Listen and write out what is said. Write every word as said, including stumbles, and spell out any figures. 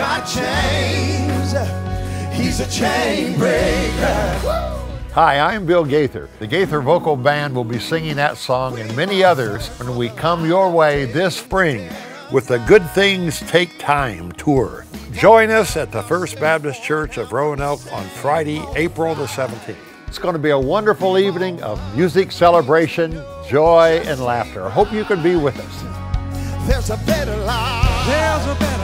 got chains. He's a chain breaker. Hi, I'm Bill Gaither. The Gaither Vocal Band will be singing that song and many others when we come your way this spring with the Good Things Take Time tour. Join us at the First Baptist Church of Roanoke on Friday, April the seventeenth. It's going to be a wonderful evening of music, celebration, joy, and laughter. I hope you can be with us. There's a better life. There's a better